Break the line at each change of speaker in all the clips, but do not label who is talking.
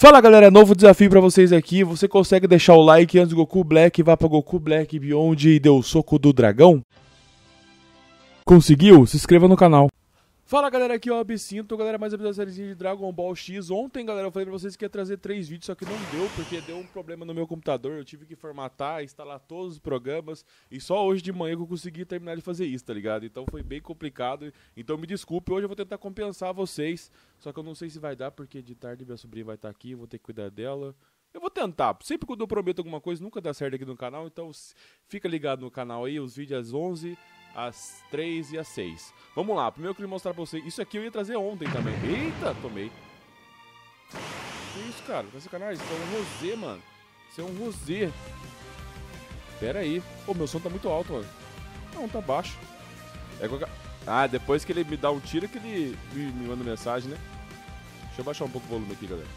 Fala galera, novo desafio pra vocês aqui. Você consegue deixar o like antes do Goku Black vá pra Goku Black Beyond e deu o soco do dragão? Conseguiu? Se inscreva no canal. Fala galera, aqui é o Absinto, galera, mais um episódio da série de Dragon Ball X. Ontem, galera, eu falei pra vocês que ia trazer 3 vídeos, só que não deu, porque deu um problema no meu computador. Eu tive que formatar, instalar todos os programas, e só hoje de manhã que eu consegui terminar de fazer isso, tá ligado? Então foi bem complicado, então me desculpe, hoje eu vou tentar compensar vocês, só que eu não sei se vai dar, porque de tarde minha sobrinha vai estar aqui, eu vou ter que cuidar dela. Eu vou tentar, sempre quando eu prometo alguma coisa, nunca dá certo aqui no canal, então fica ligado no canal aí, os vídeos às 11, às 3 e às 6. Vamos lá, primeiro eu queria mostrar pra vocês, isso aqui eu ia trazer ontem também. Eita, tomei. Que isso, cara? Tá sacanagem? Isso é um rosé, mano. Isso é um rosé. Pera aí. Pô, meu som tá muito alto, mano. Não, tá baixo. Ah, depois que ele me dá um tiro que ele me manda mensagem, né? Deixa eu baixar um pouco o volume aqui, galera.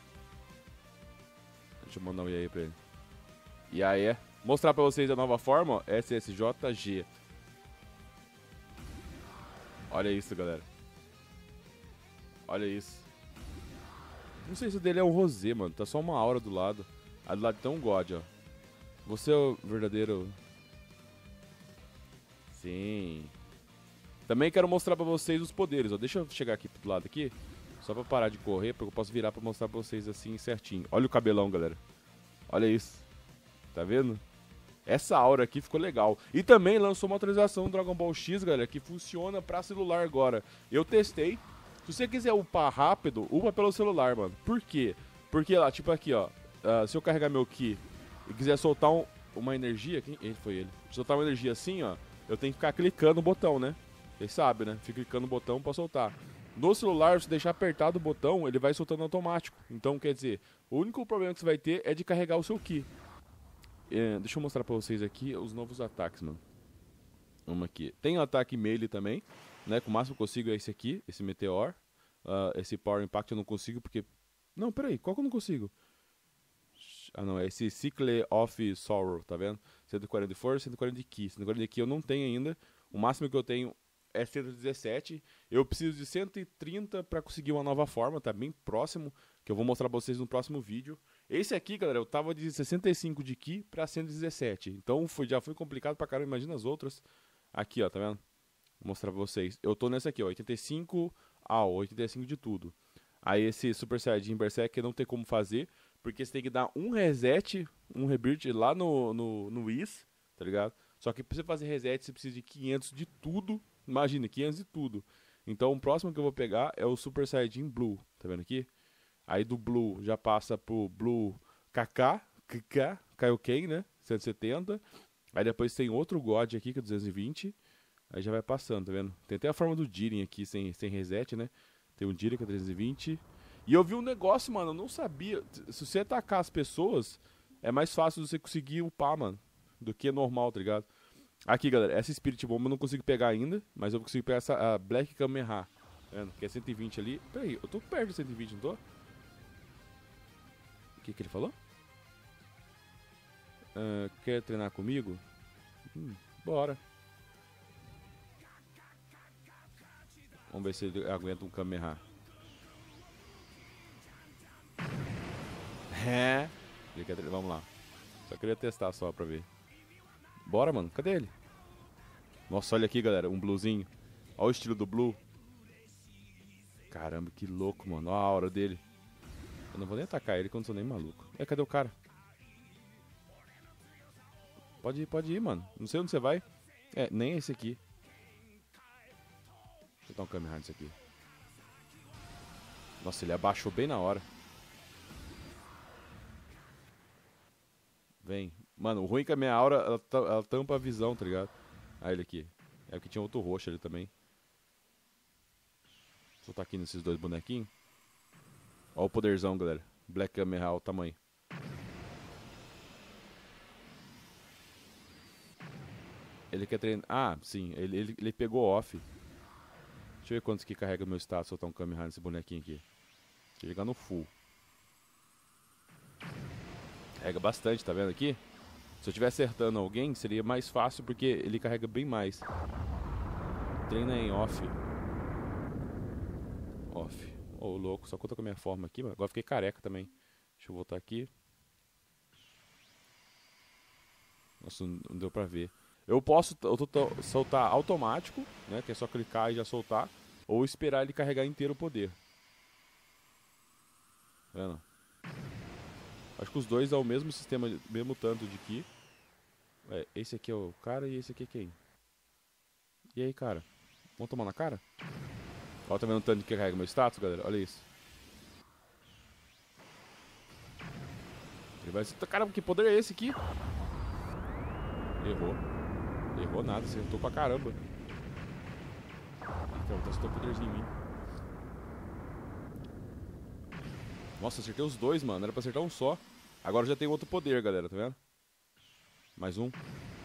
Deixa eu mandar um e aí pra ele. E aí, mostrar pra vocês a nova forma, ó. SSJG. Olha isso, galera. Olha isso. Não sei se o dele é um rosé, mano. Tá só uma aura do lado. A do lado tem um God, ó. Você é o verdadeiro... Sim. Também quero mostrar pra vocês os poderes, ó. Deixa eu chegar aqui pro lado aqui. Só pra parar de correr, porque eu posso virar pra mostrar pra vocês assim certinho. Olha o cabelão, galera. Olha isso. Tá vendo? Essa aura aqui ficou legal. E também lançou uma atualização do Dragon Ball X, galera, que funciona pra celular agora. Eu testei. Se você quiser upar rápido, upa pelo celular, mano. Por quê? Porque lá, tipo aqui, ó. Se eu carregar meu Ki e quiser soltar uma energia... Foi ele. Soltar uma energia assim, ó. Eu tenho que ficar clicando no botão, né? Vocês sabem, né? Fica clicando no botão pra soltar. No celular, se deixar apertado o botão, ele vai soltando automático. Então, quer dizer, o único problema que você vai ter é de carregar o seu Ki. Deixa eu mostrar pra vocês aqui os novos ataques, mano. Vamos aqui. Tem o ataque melee também, né? Com o máximo que eu consigo é esse aqui, esse Meteor. Esse Power Impact eu não consigo porque... Não, peraí, qual que eu não consigo? Ah, não, é esse Cycle of Sorrow, tá vendo? 140 de força, 140 de Ki. 140 de Ki eu não tenho ainda. O máximo que eu tenho é 117. Eu preciso de 130 pra conseguir uma nova forma, tá bem próximo, que eu vou mostrar pra vocês no próximo vídeo. Esse aqui, galera, eu tava de 65 de Ki pra 117. Então já foi complicado pra caramba, imagina as outras. Aqui, ó, tá vendo? Vou mostrar pra vocês. Eu tô nessa aqui, ó, 85 ao 85 de tudo. Aí esse Super Saiyajin Berserk não tem como fazer, porque você tem que dar um reset, um rebirth lá no Whis, tá ligado? Só que pra você fazer reset, você precisa de 500 de tudo. Imagina, 500 de tudo. Então o próximo que eu vou pegar é o Super Saiyajin Blue, tá vendo aqui? Aí do Blue já passa pro Blue Kaioken, né? 170. Aí depois tem outro God aqui, que é 220. Aí já vai passando, tá vendo? Tem até a forma do Jiren aqui, sem reset, né? Tem o Jiren que é 320. E eu vi um negócio, mano, eu não sabia. Se você atacar as pessoas, é mais fácil você conseguir upar, mano, do que normal, tá ligado? Aqui, galera, essa Spirit Bomb eu não consigo pegar ainda, mas eu consigo pegar essa Black Kamehameha, tá vendo? Que é 120 ali. Peraí, eu tô perto de 120, não tô? O que ele falou? Quer treinar comigo? Bora. Vamos ver se ele aguenta um Kamehameha. Vamos lá. Só queria testar só pra ver. Bora, mano. Cadê ele? Nossa, olha aqui, galera. Um bluezinho. Olha o estilo do blue. Caramba, que louco, mano. Olha a aura dele. Eu não vou nem atacar ele, que eu não sou nem maluco. Cadê o cara? Pode ir, mano. Não sei onde você vai. Nem esse aqui. Deixa eu dar um Kamehameha nisso aqui. Nossa, ele abaixou bem na hora. Vem. Mano, o ruim é que a minha aura, ela tampa a visão, tá ligado? Ah, ele aqui. É porque tinha outro roxo ali também. Vou soltar aqui nesses dois bonequinhos. Olha o poderzão, galera. Black Kamehameha, olha o tamanho. Ele quer treinar... Ah, sim. Ele pegou off. Deixa eu ver quantos que carrega meu status soltar um Kamehameha nesse bonequinho aqui. Deixa eu chegar no full. Carrega bastante, tá vendo aqui? Se eu estiver acertando alguém, seria mais fácil porque ele carrega bem mais. Treina em off. Ô, louco, só conta com a minha forma aqui, mano. Agora fiquei careca também. Deixa eu voltar aqui. Nossa, não deu pra ver. Eu posso soltar automático, né? Que é só clicar e já soltar. Ou esperar ele carregar inteiro o poder. Tá vendo? Acho que os dois dão o mesmo sistema, mesmo tanto de ki. É, esse aqui é o cara e esse aqui é quem? E aí, cara? Vamos tomar na cara? Ó, tá vendo o tanto que carrega meu status, galera? Olha isso. Ele vai... Caramba, que poder é esse aqui? Errou. Errou nada, acertou pra caramba. Então, tá acertando poderzinho em mim. Nossa, acertei os dois, mano. Era pra acertar um só. Agora já tem outro poder, galera, tá vendo? Mais um. Tô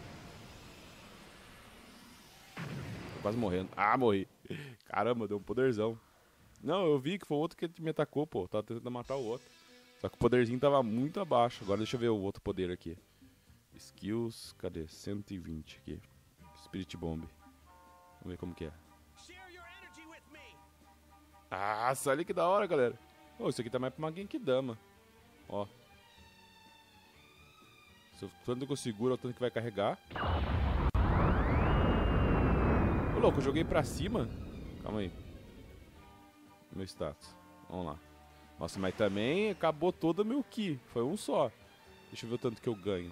quase morrendo. Ah, morri. Caramba, deu um poderzão. Não, eu vi que foi o outro que me atacou, pô. Tava tentando matar o outro. Só que o poderzinho tava muito abaixo. Agora deixa eu ver o outro poder aqui. Skills, cadê? 120 aqui. Spirit Bomb. Vamos ver como que é. Ah, olha que da hora, galera. Oh, isso aqui tá mais pra uma Genkidama. Ó. Tanto que eu seguro, o tanto que vai carregar. Ô, louco, eu joguei pra cima. Calma aí. Meu status. Vamos lá. Nossa, mas também acabou todo o meu ki. Foi um só. Deixa eu ver o tanto que eu ganho.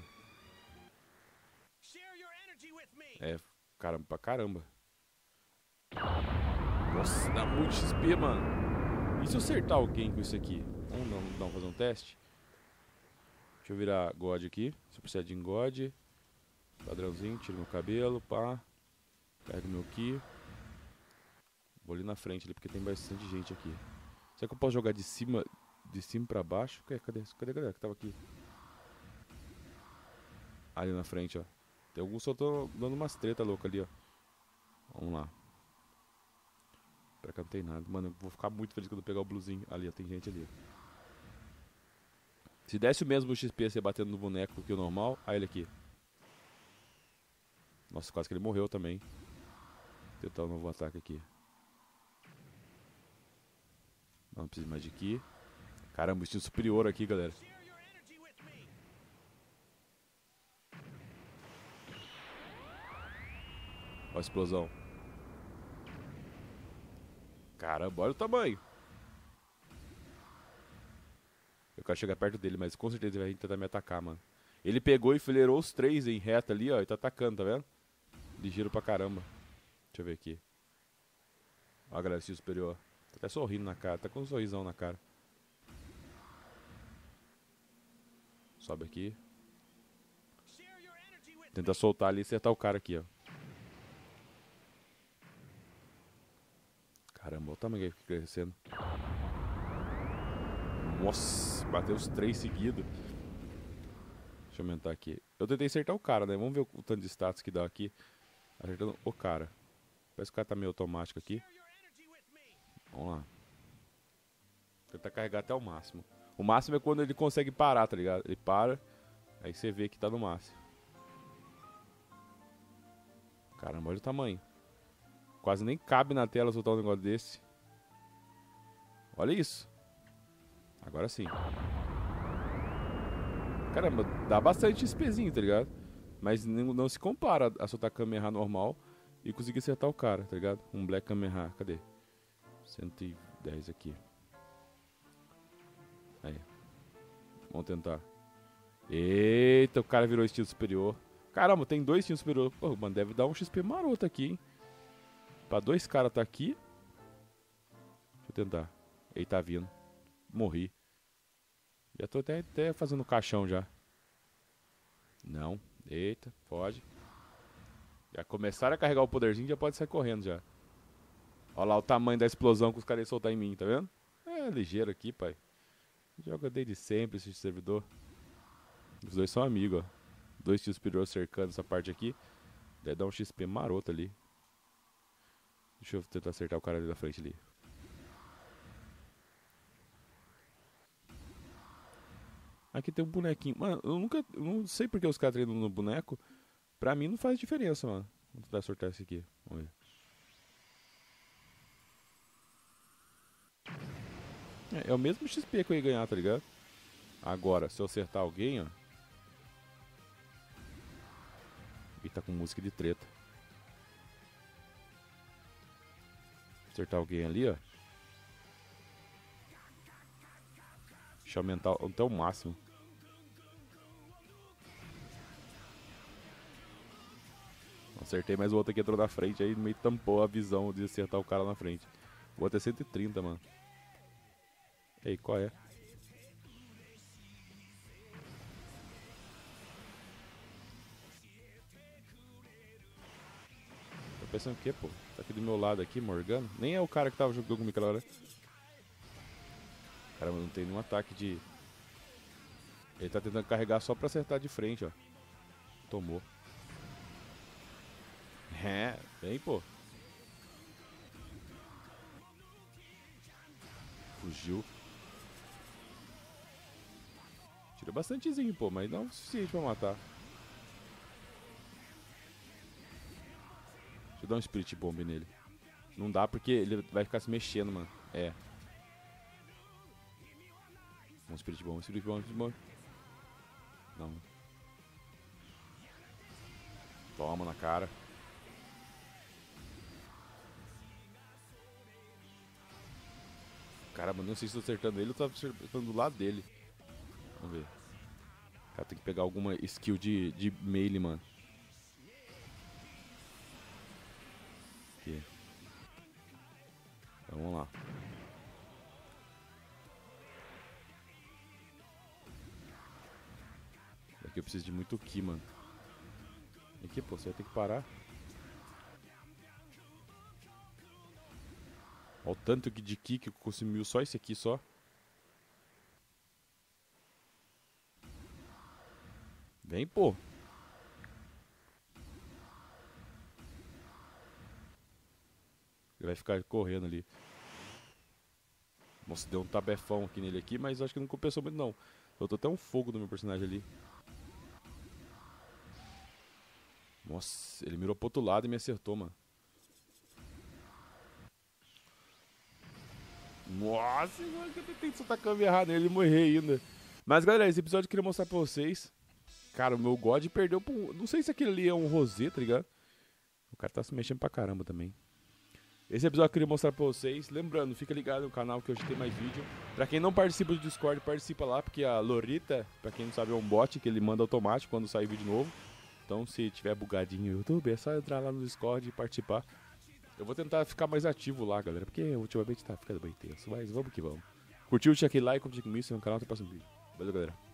É, caramba, pra caramba. Nossa, dá muito XP, mano. E se eu acertar alguém com isso aqui? Vamos fazer um teste? Deixa eu virar God aqui. Super Saiyajin God. Padrãozinho, tiro meu cabelo, pá. Carrego meu ki. Vou ali na frente ali, porque tem bastante gente aqui. Será que eu posso jogar de cima pra baixo? Cadê a galera que tava aqui? Ali na frente, ó. Tem alguns que eu tô dando umas treta louca ali, ó. Vamos lá. Pra cá não tem nada. Mano, eu vou ficar muito feliz quando eu pegar o bluezinho. Ali, ó, tem gente ali. Se desse o mesmo XP você batendo no boneco que o normal, aí ele aqui. Nossa, quase que ele morreu também. Vou tentar um novo ataque aqui. Não precisa mais de ki. Caramba, estilo superior aqui, galera. Ó a explosão. Caramba, olha o tamanho. Eu quero chegar perto dele, mas com certeza ele vai tentar me atacar, mano. Ele pegou e fileirou os três em reta ali, ó, e tá atacando, tá vendo? Ligeiro pra caramba. Deixa eu ver aqui. Ó a galera, estilo superior. Tá até sorrindo na cara, tá com um sorrisão na cara. Sobe aqui. Tenta soltar ali e acertar o cara aqui, ó. Caramba, olha o tamanho que crescendo. Nossa, bateu os três seguidos. Deixa eu aumentar aqui. Eu tentei acertar o cara, né? Vamos ver o tanto de status que dá aqui. Acertando o cara. Parece que o cara tá meio automático aqui. Vamos lá. Tentar carregar até o máximo. O máximo é quando ele consegue parar, tá ligado? Ele para, aí você vê que tá no máximo. Caramba, olha o tamanho. Quase nem cabe na tela soltar um negócio desse. Olha isso. Agora sim. Caramba, dá bastante XPzinho, tá ligado? Mas não se compara a soltar Kamehameha normal e conseguir acertar o cara, tá ligado? Um Black Kamehameha, cadê? 110 aqui. Aí. Vamos tentar. Eita, o cara virou estilo superior. Caramba, tem dois estilos superior. Pô, mano, deve dar um XP maroto aqui, hein? Pra dois caras tá aqui. Deixa eu tentar. Ele tá vindo. Morri. Já tô até fazendo caixão já. Não. Eita, pode. Já começaram a carregar o poderzinho, já pode sair correndo já. Olha lá o tamanho da explosão que os caras iam soltar em mim, tá vendo? É ligeiro aqui, pai. Joga desde sempre esse servidor. Os dois são amigos, ó. Dois tios superiores cercando essa parte aqui. Deve dar um XP maroto ali. Deixa eu tentar acertar o cara ali da frente ali. Aqui tem um bonequinho. Mano, eu não sei porque os caras treinam no boneco. Pra mim não faz diferença, mano. Vamos tentar sortar esse aqui. Vamos ver. É o mesmo XP que eu ia ganhar, tá ligado? Agora, se eu acertar alguém, ó. E tá com música de treta. Acertar alguém ali, ó. Deixa eu aumentar até o máximo. Acertei, mas o outro aqui entrou na frente, aí meio tampou a visão de acertar o cara na frente. Vou até 130, mano. Ei, qual é? Tá pensando o quê, pô? Tá aqui do meu lado aqui, Morgano. Nem é o cara que tava jogando comigo aquela hora. Caramba, não tem nenhum ataque de... Ele tá tentando carregar só pra acertar de frente, ó. Tomou. É, vem, pô. Fugiu. Tira bastantezinho, pô, mas não o suficiente pra matar. Deixa eu dar um Spirit Bomb nele. Não dá porque ele vai ficar se mexendo, mano. É. Um Spirit Bomb, Spirit Bomb, Spirit Bomb. Não. Toma na cara. Caramba, não sei se tô acertando ele ou tô acertando do lado dele. Vamos ver. O cara tem que pegar alguma skill de melee, mano. Aqui. Então vamos lá. Daqui eu preciso de muito ki, mano. Aqui, pô, você vai ter que parar. Olha o tanto de ki que consumiu só esse aqui só. Vem, pô. Ele vai ficar correndo ali. Nossa, deu um tabefão aqui nele aqui, mas acho que não compensou muito não. Eu tô até um fogo no meu personagem ali. Nossa, ele mirou pro outro lado e me acertou, mano. Nossa, mano, que eu tentei soltar a câmera errada nele e morrer ainda. Mas galera, esse episódio eu queria mostrar pra vocês. Cara, o meu God perdeu pra um... Não sei se aquele ali é um Rosé, tá ligado? O cara tá se mexendo pra caramba também. Esse episódio eu queria mostrar pra vocês. Lembrando, fica ligado no canal que hoje tem mais vídeo. Pra quem não participa do Discord, participa lá. Porque a Lorita, pra quem não sabe, é um bot que ele manda automático quando sai vídeo novo. Então se tiver bugadinho no YouTube, é só entrar lá no Discord e participar. Eu vou tentar ficar mais ativo lá, galera. Porque ultimamente tá ficando bem tenso. Mas vamos que vamos. Curtiu, deixa aquele like, compartilha comigo, se no canal, até o próximo vídeo. Valeu, galera.